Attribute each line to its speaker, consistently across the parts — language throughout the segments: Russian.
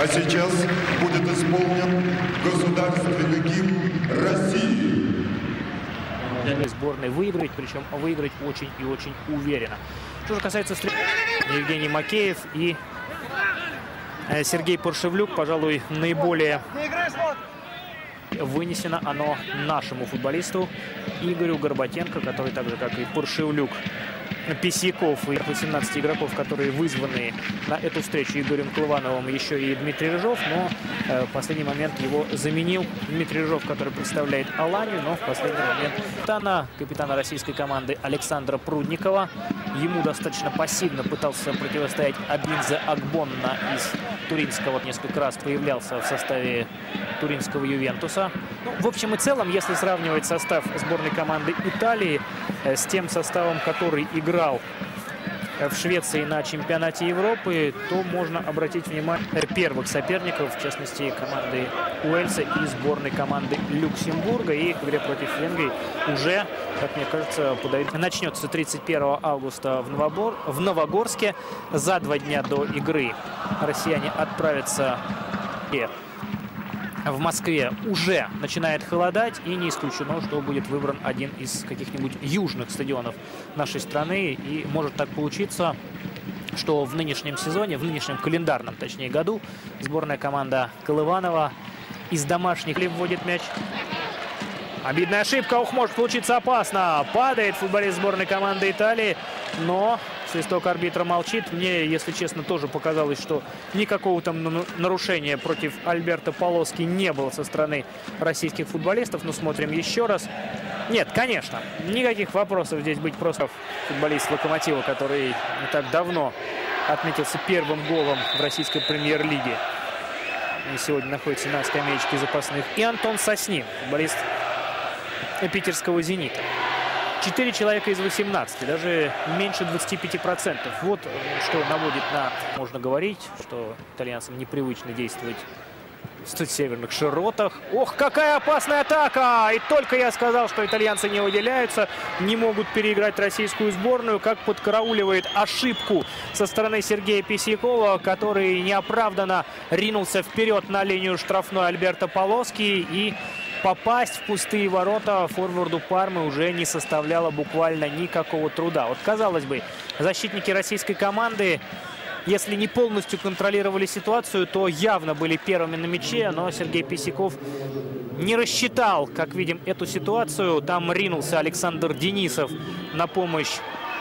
Speaker 1: А сейчас будет исполнен государственный гимн России.
Speaker 2: Сборной выиграть, причем выиграть очень и очень уверенно. Что же касается Евгений Макеев и Сергей Паршевлюк, пожалуй, наиболее вынесено оно нашему футболисту Игорю Горбатенко, который так же, как и Паршевлюк, Писяков и 18 игроков, которые вызваны на эту встречу Игорем Колывановым, еще и Дмитрий Рыжов, но в последний момент его заменил Дмитрий Рыжов, который представляет Аланию, но в последний момент капитана российской команды Александра Прудникова. Ему достаточно пассивно пытался противостоять Адинзе Агбонна из туринского, несколько раз появлялся в составе туринского Ювентуса. Ну, в общем и целом, если сравнивать состав сборной команды Италии с тем составом, который играл в Швеции на чемпионате Европы, то можно обратить внимание первых соперников, в частности, команды Уэльса и сборной команды Люксембурга. И в игре против Венгрии уже, как мне кажется, начнется 31 августа в Новогорске. За 2 дня до игры россияне отправятся в Москве. Уже начинает холодать, и не исключено, что будет выбран один из каких-нибудь южных стадионов нашей страны. И может так получиться, что в нынешнем сезоне, в нынешнем календарном, точнее, году, сборная команда Колыванова из домашних вводит мяч. Обидная ошибка, может получиться опасно. Падает футболист сборной команды Италии, но свисток арбитра молчит. Мне, если честно, тоже показалось, что никакого там нарушения против Альберто Полоски не было со стороны российских футболистов. Но смотрим еще раз. Нет, конечно, никаких вопросов здесь быть просто. Футболист Локомотива, который не так давно отметился первым голом в российской премьер-лиге, и сегодня находится на скамеечке запасных. И Антон Соснин, футболист питерского «Зенита». 4 человека из 18, даже меньше 25%. Вот что наводит на... Можно говорить, что итальянцам непривычно действовать в северных широтах. Ох, какая опасная атака! И только я сказал, что итальянцы не выделяются, не могут переиграть российскую сборную, как подкарауливает ошибку со стороны Сергея Писякова, который неоправданно ринулся вперед на линию штрафной Альберто Полоски, и попасть в пустые ворота форварду Пармы уже не составляло буквально никакого труда. Вот, казалось бы, защитники российской команды, если не полностью контролировали ситуацию, то явно были первыми на мяче, но Сергей Писяков не рассчитал, как видим, эту ситуацию. Там ринулся Александр Денисов на помощь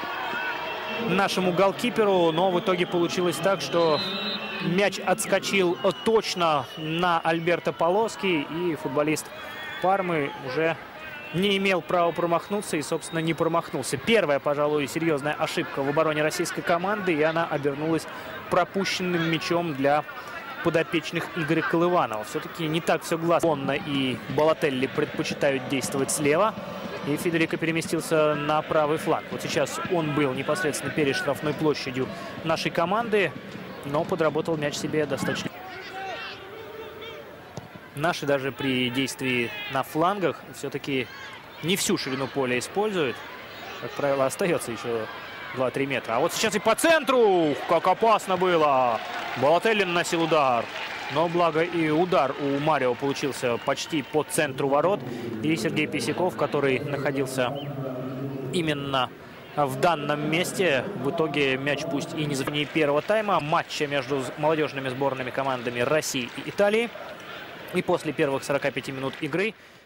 Speaker 2: нашему голкиперу, но в итоге получилось так, что мяч отскочил точно на Альберто Полоски, и футболист Пармы уже не имел права промахнуться и, собственно, не промахнулся. Первая, пожалуй, серьезная ошибка в обороне российской команды, и она обернулась пропущенным мячом для подопечных Игоря Колыванова. Все-таки не так все гладко. И Балотелли предпочитают действовать слева, и Федерико переместился на правый фланг. Вот сейчас он был непосредственно перед штрафной площадью нашей команды, но подработал мяч себе достаточно. Наши даже при действии на флангах все-таки не всю ширину поля используют. Как правило, остается еще 2-3 метра. А вот сейчас и по центру! Как опасно было! Балотелли наносил удар. Но благо и удар у Марио получился почти по центру ворот. И Сергей Писяков, который находился именно в данном месте, в итоге мяч пусть и не за первого тайма матча между молодежными сборными командами России и Италии. И после первых 45 минут игры